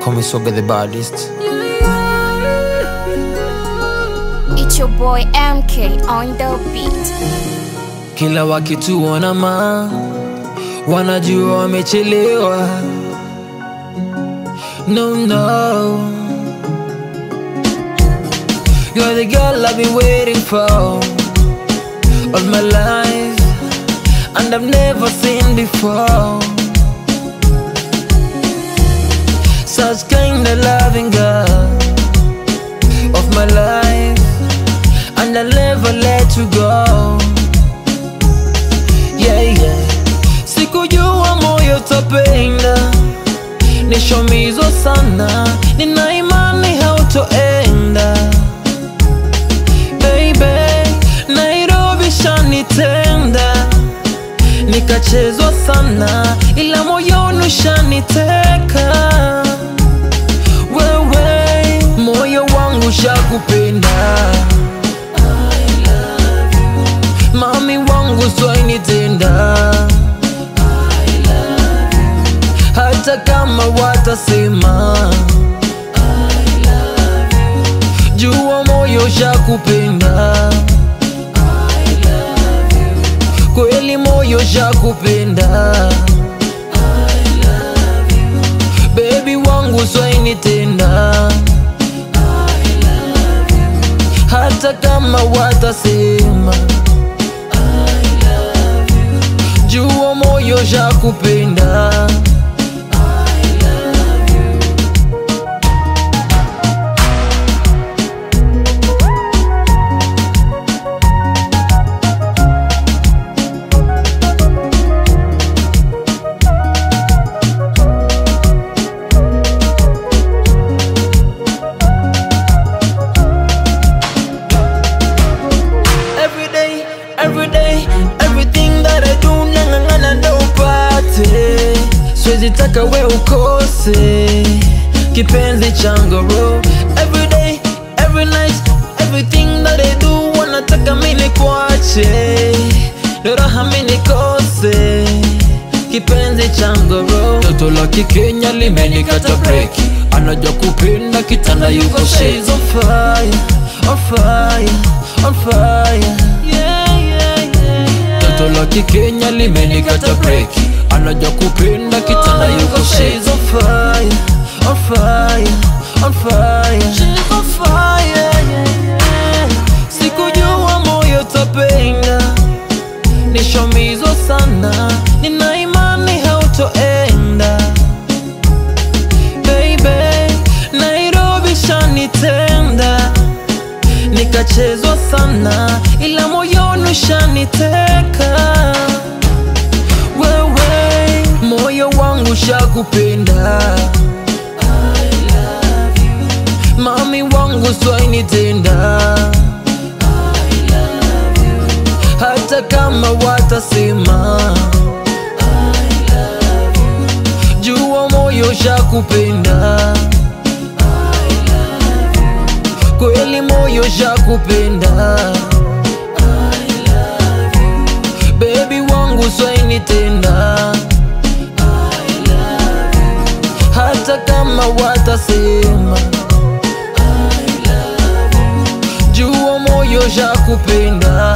Call me Soga the baddest. It's your boy MK on the beat. Kila wakituona wanajua wamechelewa. No, no, you're the girl I've been waiting for all my life, and I've never seen before. Such kind of loving girl of my life, and I'll never let you go. Yeah, yeah. Sikujua moyo utapenda, nishomizo sana, nina imani hautoenda. Baby, Nairobi shanitenda, nikachezwa sana, ila moyoni ushaniteka. Wewe, moyo wangu shakupenda. I love you. Mami wangu swainitenda. I love you. Hata kama watasema I love you, jua moyo shakupenda. I love you. Kweli moyo shakupenda. I love you. Baby wangu swainitenda. I love you. Hata kama watasema I love you, jua moyo shakupenda. Every day, everything that I do, nangangana ndo upate. Siwezi taka we ukose kipenzi changu bro. Every day, every night, everything that I do, wanataka mimi kuache, ndo raha mimi nikose kipenzi changu bro. Toto la Kikenya limenikata break, anajua kupenda kitanda yuko she's on fire, on fire, on fire. Toto la Kikenya limenikata break, anajua kupenda kitanda yuko she's on fire, on fire, on fire. She's on fire, yeah. Sikujua moyo utapenda, nishomizo sana, nina imani hautoenda. Baby, Nairobi shanitenda, nikachezwa sana, ila moyoni ushaniteka. Wewe, moyo wangu shakupenda. I love you. Mami wangu swainitenda. I love you. Hata kama watasema I love you, jua moyo shakupenda. I love you. Kweli moyo shakupenda. I love you. Baby wangu swainitenda. I love you. Hata kama watasema I love you, jua moyo shakupenda.